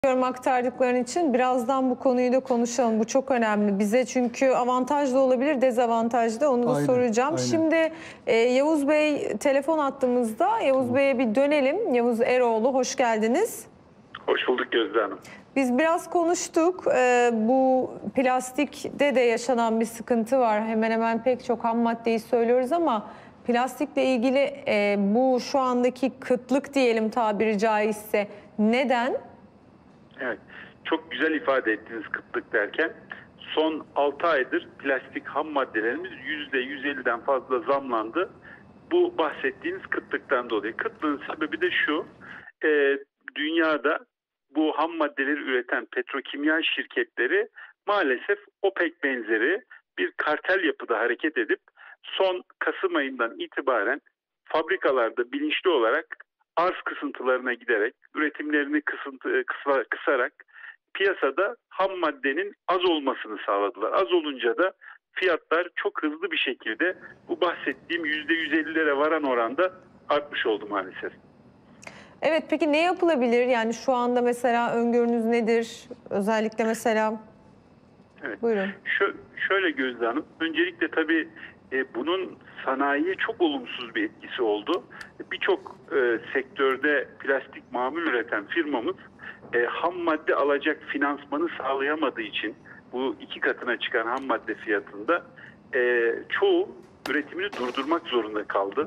Aktardıkların için birazdan bu konuyu da konuşalım. Bu çok önemli bize, çünkü avantaj da olabilir, dezavantaj da, onu da soracağım. Aynen. Şimdi Yavuz Bey telefon attığımızda. Yavuz Bey'e bir dönelim. Yavuz Eroğlu, hoş geldiniz. Hoş bulduk Gözde Hanım. Biz biraz konuştuk. Bu plastikte de yaşanan bir sıkıntı var. Hemen hemen pek çok ham maddeyi söylüyoruz ama plastikle ilgili bu şu andaki kıtlık diyelim tabiri caizse neden? Evet, çok güzel ifade ettiniz kıtlık derken. Son 6 aydır plastik ham maddelerimiz %150'den fazla zamlandı. Bu bahsettiğiniz kıtlıktan dolayı. Kıtlığın sebebi de şu, dünyada bu ham maddeleri üreten petrokimya şirketleri maalesef OPEC benzeri bir kartel yapıda hareket edip son Kasım ayından itibaren fabrikalarda bilinçli olarak arz kısıntılarına giderek, üretimlerini kısarak piyasada ham maddenin az olmasını sağladılar. Az olunca da fiyatlar çok hızlı bir şekilde bu bahsettiğim %150'lere varan oranda artmış oldu maalesef. Evet, peki ne yapılabilir? Yani şu anda mesela öngörünüz nedir? Özellikle mesela... Evet. Buyurun. Şöyle Gözde Hanım, öncelikle tabii bunun sanayiye çok olumsuz bir etkisi oldu. Birçok sektörde plastik mamul üreten firmamız ham madde alacak finansmanı sağlayamadığı için bu 2 katına çıkan ham madde fiyatında çoğu üretimini durdurmak zorunda kaldı.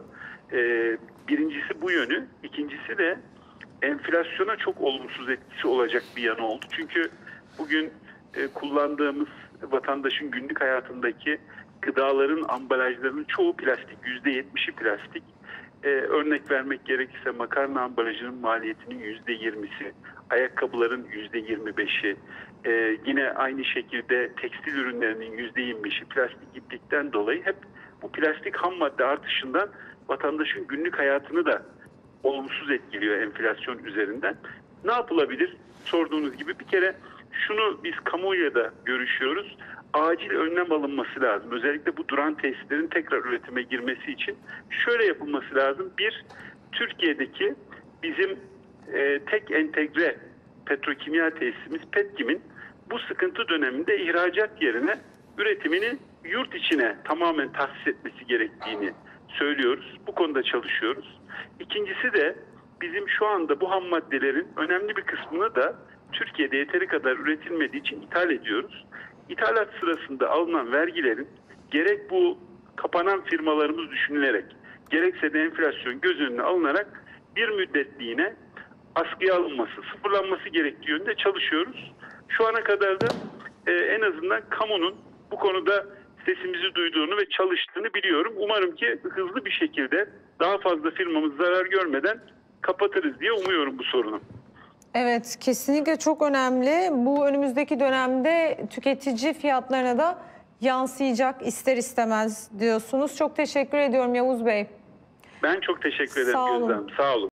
Birincisi bu yönü, ikincisi de enflasyona çok olumsuz etkisi olacak bir yanı oldu. Çünkü bugün kullandığımız vatandaşın günlük hayatındaki gıdaların ambalajlarının çoğu plastik, %70'i plastik. Örnek vermek gerekirse makarna ambalajının maliyetinin %20'si, ayakkabıların %25'i, yine aynı şekilde tekstil ürünlerinin %25'i plastik gittikten dolayı hep bu plastik ham madde artışından vatandaşın günlük hayatını da olumsuz etkiliyor enflasyon üzerinden. Ne yapılabilir? Sorduğunuz gibi bir kere şunu biz kamuoyuyla da görüşüyoruz. Acil önlem alınması lazım. Özellikle bu duran tesislerin tekrar üretime girmesi için şöyle yapılması lazım. Bir, Türkiye'deki bizim tek entegre petrokimya tesisimiz Petkim'in bu sıkıntı döneminde ihracat yerine üretimini yurt içine tamamen tahsis etmesi gerektiğini söylüyoruz. Bu konuda çalışıyoruz. İkincisi de bizim şu anda bu ham maddelerin önemli bir kısmını da Türkiye'de yeteri kadar üretilmediği için ithal ediyoruz. İthalat sırasında alınan vergilerin gerek bu kapanan firmalarımız düşünülerek gerekse de enflasyon göz önüne alınarak bir müddetliğine askıya alınması, sıfırlanması gerektiği yönde çalışıyoruz. Şu ana kadar da en azından kamunun bu konuda sesimizi duyduğunu ve çalıştığını biliyorum. Umarım ki hızlı bir şekilde daha fazla firmamız zarar görmeden kapatırız diye umuyorum bu sorunu. Evet, kesinlikle çok önemli. Bu önümüzdeki dönemde tüketici fiyatlarına da yansıyacak ister istemez diyorsunuz. Çok teşekkür ediyorum Yavuz Bey. Ben çok teşekkür ederim Gözde Hanım. Sağ olun.